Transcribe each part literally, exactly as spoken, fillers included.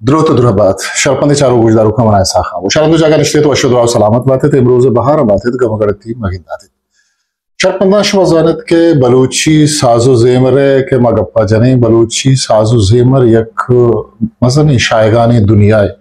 द्रोत द्रबात शरपंदी चारों गुजदारों का मनाया साखा वो शरपंदो जाकर रिश्ते तो अशुद्ध सलामत बातें थे रोज़ बाहर बातें तो कम करती मगिंदा थे शरपंदाश वजानत के बलूची साजो ज़ेमरे के मगप्पा जने बलूची साजो ज़ेमर यक मज़नी शायगानी दुनिया है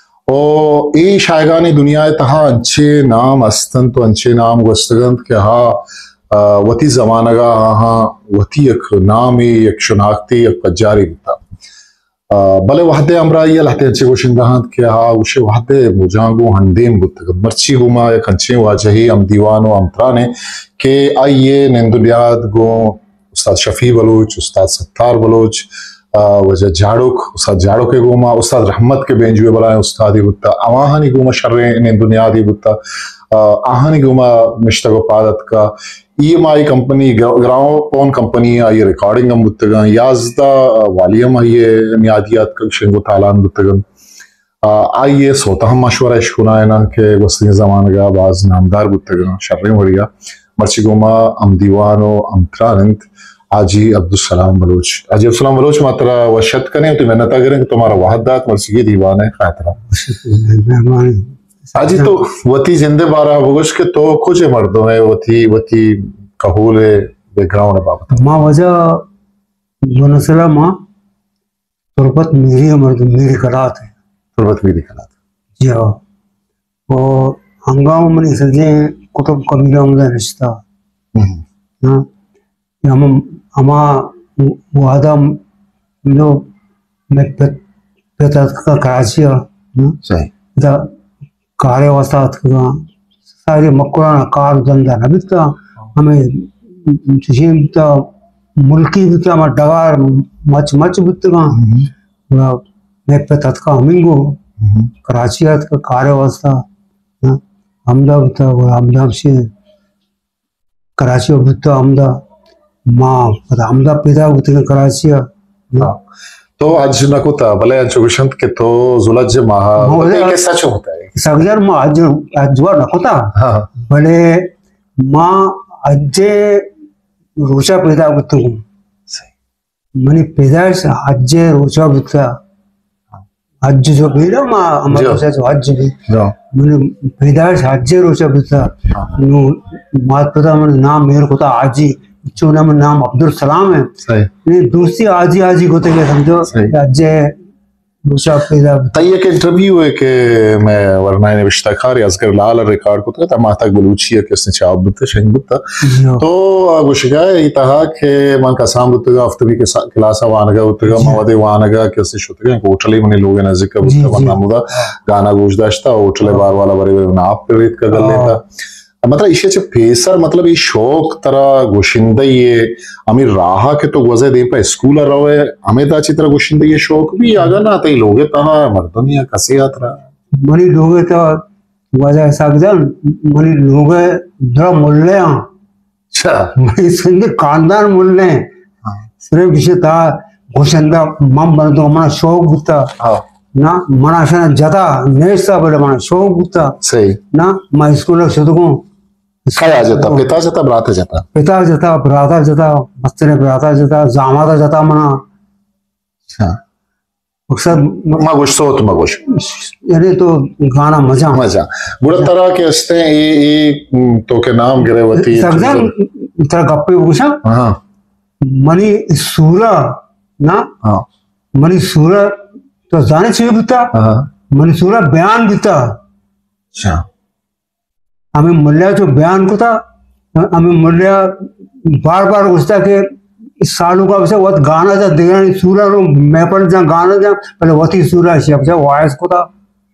और ये शायगानी दुनिया है तहा अंचे नाम अस्तन तो अंचे नाम वस्तगंत के हा वती ज़मानगा हाँ वती यक नाम यक शनाख्ती यक पज्जारी था बले वहदे अमरा ये लहते अच्छे गोशिंदाहत के हा उसे वहदे मुजांगो हंडेम बुत मर्ची गुमा या कंचे वाजही अम दीवानो अमत्राने के आइए निंदुलियाद गो उस्ताद शफी बलोच उस्ताद सत्तार बलोच वजह झाड़ुक उस्ताद झाड़ो के गुमा उस्ताद रहमत के बेंजुए बलाए उस्ताद ही बुत्ता अवाहानी गुमा शर्रे निंदुनियाद ही बुत्ता आहानी गुमा मिश्तगो पादत का ईएमआई कंपनी ग्राउंड पोन कंपनी ये रिकॉर्डिंग हम बुत्तगन याज़दा वालियम ये नियादियात का शिंगो तालान बुत्तगन आइए सोता हम मशवरा इश्कुना है ना के वस्ती ज़मान का बाज नामदार बुत्तगन शर्रे मरिया मर्ची गुमा अम दीवानो अम त्रानंत आजी अब्दुलसलाम बलोच आजी अब्दुलसलाम बलोच मात्रा वशत करें तो मेहनत करें तुम्हारा वाहदात मर्ची की दीवान है खातरा आजी तो वती जिंदे बारह बगुश के तो कुछ मर्दों में वती वती कहूले बैकग्राउंड बाबत माँ वजह बनसला माँ तुरबत मेरी मर्द मेरी कलात है तुरबत मेरी कलात जी हाँ और हंगाम मनी सजे कुतुब कबीला मुझे रिश्ता ना हम हमा वादा लो मैं पेता का कराची है सही इधर कार्य वसात का सारे मकुराना कार धंधा न बिकता हमें जिम तो मुल्की बिकता हमारा डगार मच मच बिकता मैं पे तत्का हमिंगो कराची का कार्य वस्ता हमदा बिकता वो हमदा से कराची बिकता हमदा माँ हमदा पैदा बिकता कराची तो आज न कोता भले अंशुगुशंत के तो जुलज माहा के सच होता है सगजर माँ आज आज जुआ न कोता हाँ भले माँ अज्जे रोचा पैदा करते हूँ मनी पैदाइश अज्जे रोचा बिकता अज्ज जो पैदा माँ हमारे रोचा जो अज्ज भी मनी पैदाइश अज्जे रोचा बिकता नो मात पैदा मने नाम मेरे कोता आजी चुना में नाम अब्दुल सलाम है नहीं दूसरी आजी आजी को तो क्या समझो अज्जे दूसरा पैदा तय के इंटरव्यू है कि मैं वरना ने विश्ताखार याजकर लाल रिकॉर्ड को तो माता बलूची है कि उसने चाव बुत्ता शहीद बुत्ता तो गुशिगा इतहा के मन का साम बुत्ता अफ्तवी के क्लास वानगा बुत्ता मवादे वानगा के उसने शुतगे होटल मने लोग ने जिक्र बुत्ता वरना मुदा गाना गोश्दाश्ता होटल बार वाला बरे नाप प्रेरित कर लेता मतलब इसे जब पेसर मतलब ये शौक तरह गोशिंदा ये हमें राह के तो वजह दे पर स्कूल रहो है हमें तो चित्र गोशिंदा ये शौक भी आगा ना तो लोगे तहा मर्दनिया कसे यात्रा मनी लोगे तो वजह सागजन मनी लोगे दरा मुल्ले अच्छा मनी संगे खानदान मुल्ले सिर्फ इसे ता गोशिंदा मम बन तो हमारा शौक बुता ना मना शना जता नेसा बड़े मना शौक बुता सही ना मैं स्कूल शुरू खाया जाता पिता जाता ब्राता जाता पिता जाता ब्राता जाता बच्चे ब्राता जाता जामाता जाता मना अच्छा अक्सर मगुश सोत मगुश यानी तो गाना मजा मजा बुरा तरह के हस्ते ये ये तो के नाम गिरे वती सगजन इतना गप्पे पूछा हाँ मनी सूरा ना हाँ मनी सूरा तो जाने चाहिए बिता हाँ मनी सूरा बयान बिता अच्छा हमें मुल्ला जो बयान को था हमें मुल्ला बार बार उसका के सालों का वैसे वो गाना जा देना सूरा रो मैं पर जा गाना जा पहले वो थी सूरा शिप जा वॉइस को था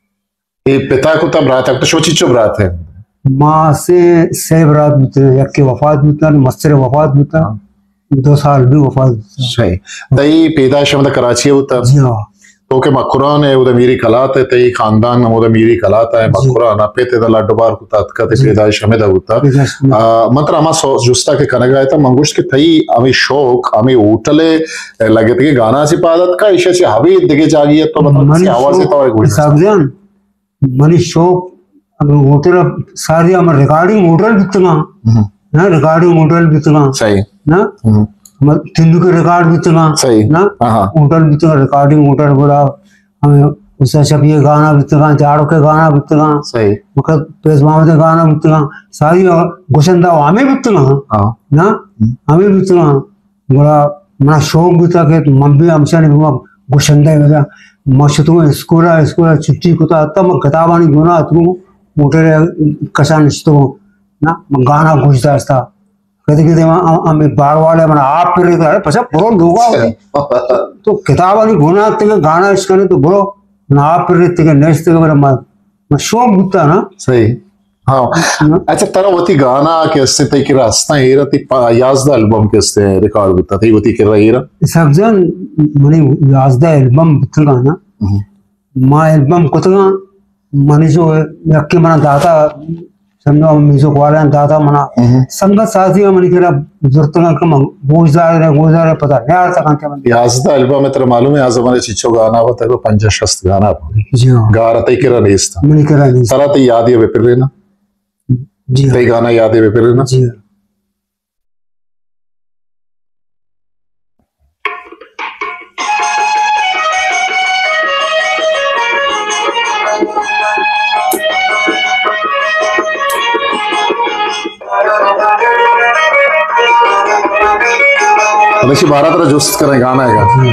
ये पिता को तब रात तक सोची चुप रात है माँ से सेब रात बीते एक के वफात बीता मस्तर वफात बीता दो साल भी वफात सही तई पैदाइश मतलब कराची होता जी हाँ तो के मकुरान है उधर मेरी कलात है तई खानदान उधर मेरी कलात है मकुरान पेते द लड्डू बार को तात का ते पैदाइश हमें दा होता मतलब हमा जुस्ता के कने गया था मंगुश के तई हमें शौक हमें होटले लगे थे गाना सी पादत का इशे से हवी दिखे जागी है तो मतलब आवाज से तो एक सागजन मनी शौक हमें होटल सारी हमारे रिकॉर्डिंग होटल बितना ना रिकॉर्डिंग होटल बितना सही ना तिंदु के रिकॉर्ड बितना सही ना होटल बितना रिकॉर्डिंग होटल बड़ा हमें उससे सब ये गाना बितगा जाड़ो के गाना बितगा सही मकर पेश मामले गाना बितगा सारी गोशंदा हमें बितगा हाँ ना हमें बितगा बड़ा मना शौक बिता के मम्मी हमसे ने गोशंदा मेरा मशतु स्कूल स्कूल छुट्टी को तो तब किताबानी गुना तू मोटर कसा निश्तो ना गाना घुसता था कहते कहते हमें बार वाले मना आप फिर है पछा बड़ो लोगा तो किताबानी गुना ते गाना इसका तो बड़ो ना आप फिर ते नेक्स्ट ते मेरा म शौक बिता ना सही हाँ अच्छा तरह वती गाना कैसे तय की रास्ता हेरा ती याज़दा एल्बम कैसे रिकॉर्ड बिता थी वती के रहीरा सबजन मने याज़दा एल्बम बिता गाना माँ एल्बम कुतगा मने जो यक्के मना दाता समझो म्यूजिक वाले दाता मना संगत साथी मने केरा जुर्तना कम बोझदार है बोझदार है पता नहीं आता कहाँ क्या याज़दा एल्बम में तेरा मालूम है आज हमारे चिच्चो गाना होता है वो पंजा शस्त गाना जी हाँ गारा तय केरा नेस्ता मने केरा नेस्ता सारा तय याद है वे फिर ना जी तय गाना याद है वे फिर ना जी अभी बारह तरह जुस्त करें गाना है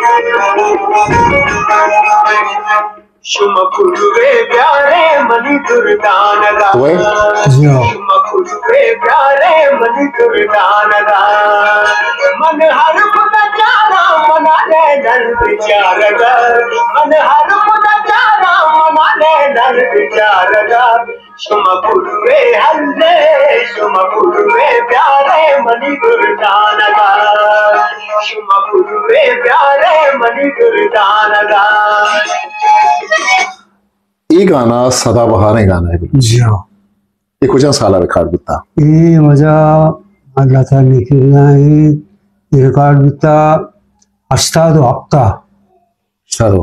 शुमकुलवे प्यारे मनी दुर्दान गा शुमकुलवे प्यारे मनी दुर्दान गा मन हर खुदा चारा मना ले नर विचार गा मन हर खुदा चारा मना ले नर विचार गा शुमकुलवे हल्ले शुमकुलवे प्यारे मनी दुर्दान गा शुमकुलवे प्यारे मनी दुर्दान गा ये गाना सदाबहार गाना है जी हाँ ये कुछ साल रिकॉर्ड बिता ये मजा अल्लाह ताला ने किया ये रिकॉर्ड बिता अस्ताद हफ्ता सरो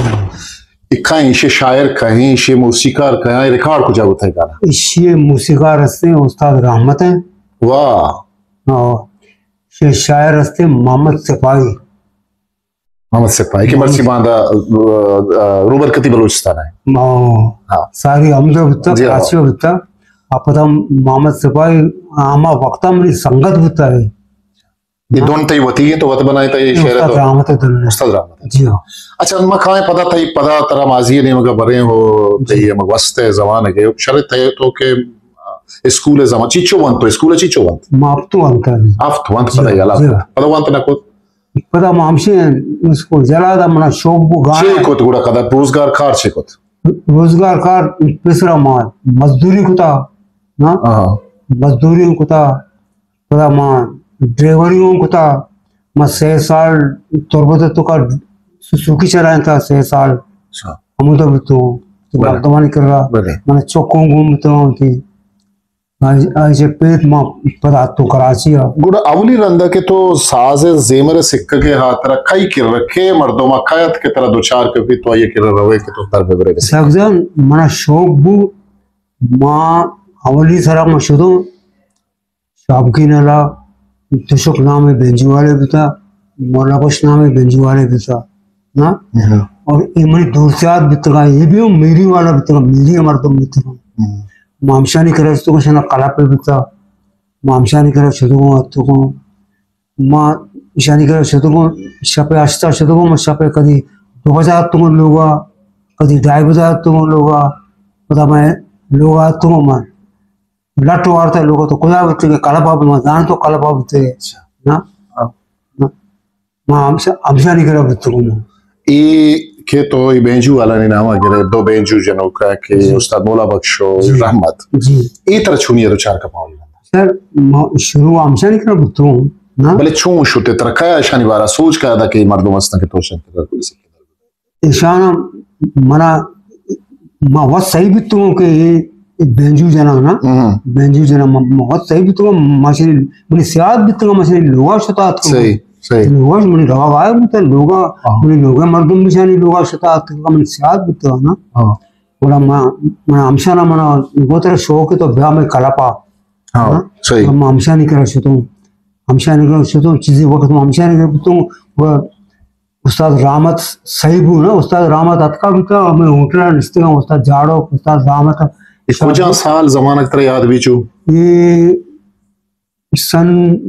कहीं इसे शायर कहीं इसे मौसीकार कहीं रिकॉर्ड कुछ होता है गाना इसे मौसीकार रस्ते उस्ताद रहमत है वाह और ये शायर रस्ते मोहम्मद सिपाही मोहम्मद सिपाही की मर्सी बांधा रूबर कती बलूचिस्तान है हाँ सारी हमदो बिता कराची बिता आपदा मोहम्मद सिपाही आमा वक्ता मेरी संगत बिता है ये दोनों तय वती है तो वत बनाए तय शेर उस्ताद रहमत है दुल्ला उस्ताद रहमत जी हाँ अच्छा मैं खाए पता था पता तरह माजी ने मगर बरे हो तय मग वस्ते जमाने के शरत है तो के स्कूल जमा चिचो वन तो स्कूल चिचो वन माफ तो अंत है आप तो वन पता याला पता वन तो ना को पता मामशे उसको जला दा मना शौक बु गाना छे को तो गुड़ा कदा रोजगार खार छे को रोजगार कार पिसरा माल मजदूरी कुता ना हां मजदूरी कुता पता मां ड्राइवरियों कुता मैं छह साल तोरबत तो का सुसुकी चलाया था छह साल अच्छा हम तो तो वर्तमान कर रहा मैंने चौकों घूमते होती आज आज पेट मां पता तो कराची है गुड़ा अवली रंदा के तो साज जेमर सिक्का के हाथ रखाई के रखे मर्दों में खायत के तरह दो चार के भी तो ये के रवे के तो दर बेबरे सगजन मना शौक बु मां अवली सरा मशदो शाबकी नला तुशक नाम है बेंजू वाले बिता मौला कुछ नाम है बेंजू वाले बिता ना और इमरी दूरचात बितगा ये भी मेरी वाला बितगा मेरी मर्दों बितगा मामशानी करे तो कुछ ना कला पे बिता मामशानी करे शुरू तो को मां शानी करे शुरू को शपे आस्था शुरू को शपे कदी दो हजार तुम लोगा कदी ढाई हजार तुम लोगा पता मैं लोगा तुम मान लट्टू वार्ता लोगों तो कोई बच्चे के कला बाबू में जान तो कला बाबू थे ना मां हमसे हमशानी करे बितु को ये के तो ये बेंजू वाला ने नाम अगर दो बेंजू जनों का के उस्ताद मौला बख्शो रहमत जी ये तरह छुनिए तो चार का पाऊँ सर शुरू हमसे नहीं कर बुतू ना भले छू शुते तरह क्या शनिवार सोच का था कि मर्दों मस्तं के तोशन के दर पुलिस के ईशान मना मां बहुत सही बुतू के ये बेंजू जना ना बेंजू जना बहुत सही बुतू मशीन मुझे सियाद बुतू मशीन लोगा शता सही सही लोगा मुझे लोगा आया बुता लोगा मुझे लोगा मर्दों मिशानी लोगा शता का मुझे सियाद बुतू ना बोला मां मना हमशाना मना वो तेरा शौक है तो ब्याह में कलापा हाँ सही हम हमशा नहीं कर सकते हमशा नहीं कर सकते चीजें वक्त हमशा नहीं कर सकते वो उस्ताद रामत सहीबू ना उस्ताद रामत अतका भी था हमें होटल निस्ते उस्ताद जाड़ो उस्ताद रामत कुछ साल जमाना तरह याद भी चू ये सन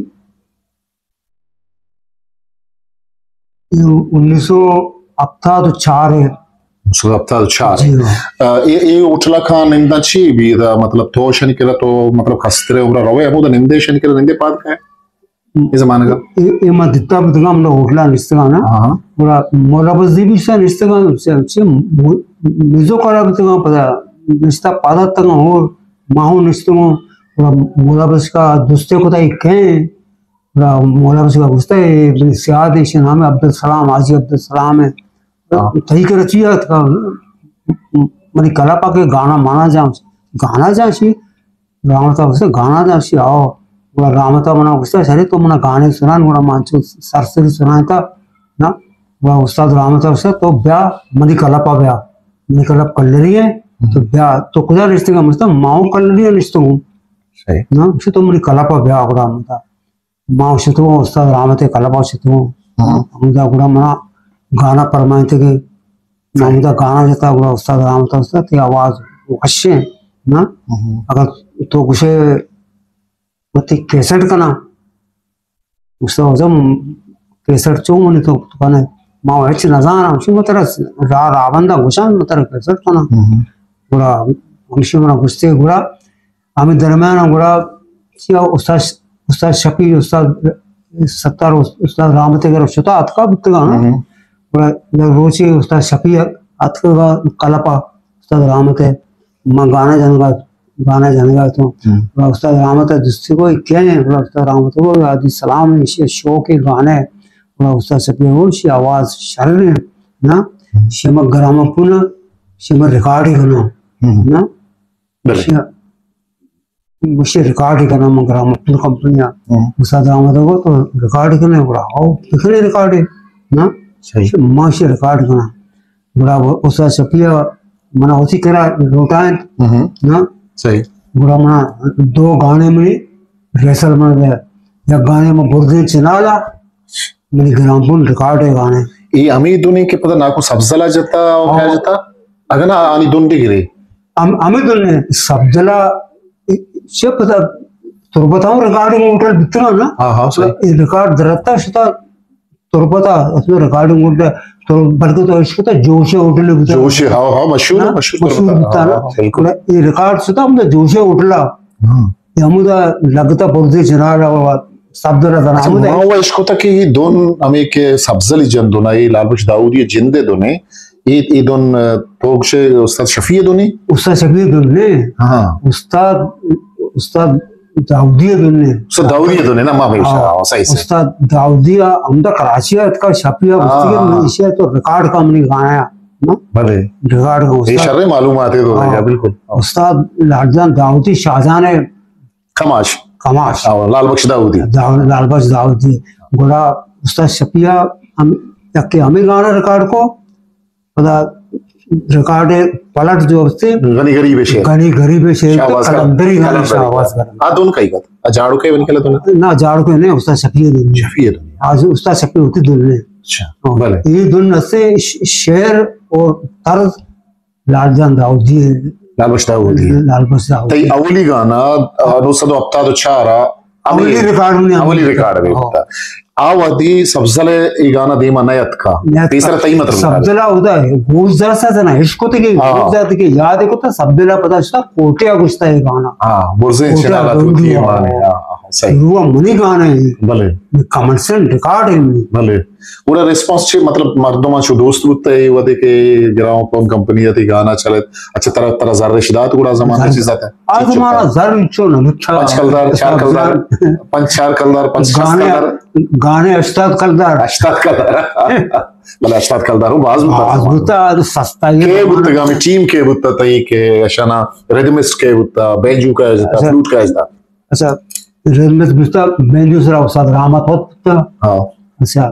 उन्नीस सौ अफ्ता तो चार है सो अफ्ता तो चार ये ये उठला खान निंदा ची भी दा मतलब तो शनि केला तो मतलब खस्त्रे उमरा रवे अबो दा निंदे शनि केला निंदे पाद का है ये जमाने का ये मैं दित्ता बितगा हमने होटला निस्तेगा ना हाँ पूरा मोला बजी भी सा निस्तेगा से से मिजो करा बितगा पता निस्ता पादा तक हो माहू निस्तेगा पूरा मोला बस का दोस्ते को ताई कहें पूरा मोला बस का गुस्ता है बिन सियाद है नाम है अब्दुल सलाम आजी अब्दुल सलाम है तही कर रचिया था मनी कला पाके गाना माना जा गाना जा सी रामता उसे गाना जा सी आओ पूरा रामता मना गुस्सा सरे तो मना गाने सुना पूरा मांचो सरसरी सुनाया था ना वह उस्ताद रामता उसे तो ब्याह मनी कला पा ब्याह मनी कला कर रही है तो ब्याह तो कुछ रिश्ते का मतलब माओ कर रही है रिश्ते हूँ ना उसे तो मनी कला पा ब्याह गुड़ा मता माँ उसे तो उस्ताद रामते कला पा उसे तो मुझा गुड़ा मना गाना परमाई थे कि मुझा गाना जाता गुड़ा उस्ताद रामता उस्ता ते आवाज अच्छे ना अगर तो कुछ मत केसट का ना उससे वजह केसट चो मनी तो कने माँ वैसे नजारा उसी मतलब रा रावंदा गुशान मतलब केसट का ना गुड़ा उसी मना गुस्से गुड़ा हमें दरम्यान गुड़ा क्या उस्ताद उस्ताद शफी उस्ताद सत्तार उस्ताद रामते कर शुता अतका बुत्तगा ना गुड़ा रोची उस्ताद शफी अतका कलपा उस्ताद रामते माँ गाना जानेगा गाना जानेगा तो उस्ताद रामते जिससे कोई क्या है उस्ताद रामते को आदि सलाम इसे शो के गाने उस्ताद शफी वो शी आवाज शरण ना शिमक ग्राम पुनः शिमक रिकॉर्डिंग करना ना मुझे रिकॉर्ड करना मैं ग्राम पुनः कंपनियां उस्ताद रामते को तो रिकॉर्ड करने बड़ा आओ दिखने रिकॉर्ड है ना माँ से रिकॉर्ड करना बड़ा उस्ताद शफी मना उसी करा लौटाए ना सही बुरा मना दो गाने में रेसल में गया या गाने में बुर्दे चिनाला मेरी ग्रामपुन रिकॉर्ड है गाने ये अमी दुनी के पता ना को सब्जला जता और क्या जता अगर ना आनी दुन दिगरे हम अमी दुने सब्जला से पता तो बताऊं रिकॉर्डिंग होटल बितना ना हाँ हाँ सही रिकॉर्ड दरता शता तो पता उसमें रिकॉर्डिंग होटल तो बल्कि तो इसको तो जोशे होटल बिता जोशे हाँ हाँ मशहूर मशहूर मशहूर बिता ना ये रिकॉर्ड शता हमने जोशे होटला यमुदा लगता बुर्दे चिनाला सब्जला तना हमुदा वो इसको तक ये दोन हमें के सब्जली जन दोना ये लालबख्श दाऊद ये जिंदे दोने ये ये दोन तोगशे उस्ताद शफी दोनी उस्ताद शफी दोने हाँ उस्ताद उस्ताद दाऊदिया दोने उस्ताद दाऊदिया दोने ना माँ भाई सही से उस्ताद दाऊदिया हमदा कराची का शफिया उसके इसे तो रिकॉर्ड का हमने गाया ना भले रिकॉर्ड का ये शर्रे मालूमात है तो बिल्कुल उस्ताद लालजान दाऊदी शाहजहान है खमाश खमाश लालबख्श दाऊदी लालबख्श दाऊदी गुड़ा उस्ताद शफिया हम यके हमें गाना रिकॉर्ड को पता रिकॉर्ड पलट जो से गनी गरीब है शेर गनी गरीब है शेर कलंदरी गाना शाहबाज कर आ दोन कई बात जाड़ू के बन के तो ना जाड़ू के नहीं उस्ताद शफी है शफी है आज उस्ताद शफी होती दुल्हन अच्छा भले ये दुल्हन से शेर और तर्ज लालजान दाऊदी लालबख्श दाऊदी लालबख्श दाऊदी तई अवली गाना अनुसदो अफ्ता तो चारा अवली रिकॉर्ड में अवली रिकॉर्ड में होता आवदी सब्जले ई गाना दीमा नयत का तीसरा तई मतलब सब्जला होता है गोश जरा सा जना इसको तो के गोश जाते के याद है को तो सब्जला पता था कोटिया गुस्ता है गाना हां बुरजे चला तो की माने सही वो मनी गाना है भले कमेंट से रिकॉर्ड है भले पूरा रिस्पांस छे मतलब मर्दों छो दोस्त बुते वदे के ग्राम फोन कंपनी थी गाना चले अच्छा तरह तरह जर रिश्दात गुड़ा जमाना से जाता है आज हमारा जर इच्छो न पांच कलदार चार कलदार पांच चार कलदार पांच गाने गाने अस्ताद कलदार अस्ताद कलदार भले अस्ताद कलदार हो बाज बुता बाज बुता सस्ता ये के बुता गामी टीम के बुता तई के अशना रिदमिस्ट के बुता बेंजू का जता फ्लूट का जता अच्छा रिदमिस्ट बुता बेंजू सरा उस्ताद रामत होता हां अच्छा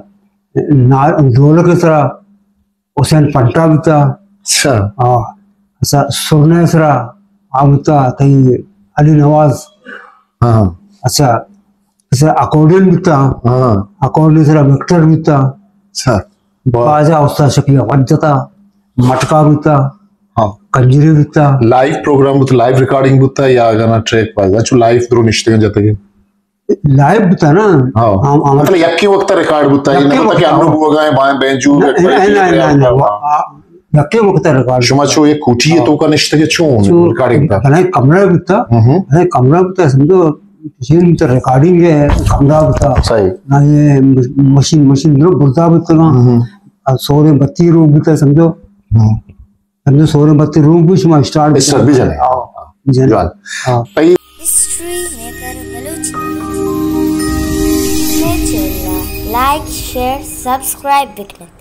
ना ढोलक के तरह हुसैन पंटा बिता अच्छा हाँ अच्छा सुरने सरा आबता तई अली नवाज हाँ अच्छा अच्छा अकॉर्डियन बिता हाँ अकॉर्डियन सरा विक्टर बिता अच्छा बाजा उस्ता शकिया वजता मटका बुता हाँ कंजरी बुता लाइव प्रोग्राम बुत लाइव रिकॉर्डिंग बुता या गाना ट्रैक पास अच्छु लाइव द्रो निश्चय जाते के लाइव बुता ना हाँ मतलब यक्की वक्त रिकॉर्ड बुता ये मतलब कि हम लोग होगा है बाएं बेंचू नहीं नहीं नहीं यक्की वक्त रिकॉर्ड शुमा छो ये कुटी है तो का निश्चय के छो रिकॉर्डिंग का नहीं कमरा बुता नहीं कमरा बुता समझो मशीन तो रिकॉर्डिंग है कमरा बुता सही ना ये मशीन मशीन जो बुता बुता ना सोरे बत्ती रूम बुता समझो समझो सोरे बत्ती रूम भी शुमा स्टार्ट इस सब भी जाने हाँ जाने हाँ history maker Balochi like share subscribe भी करें।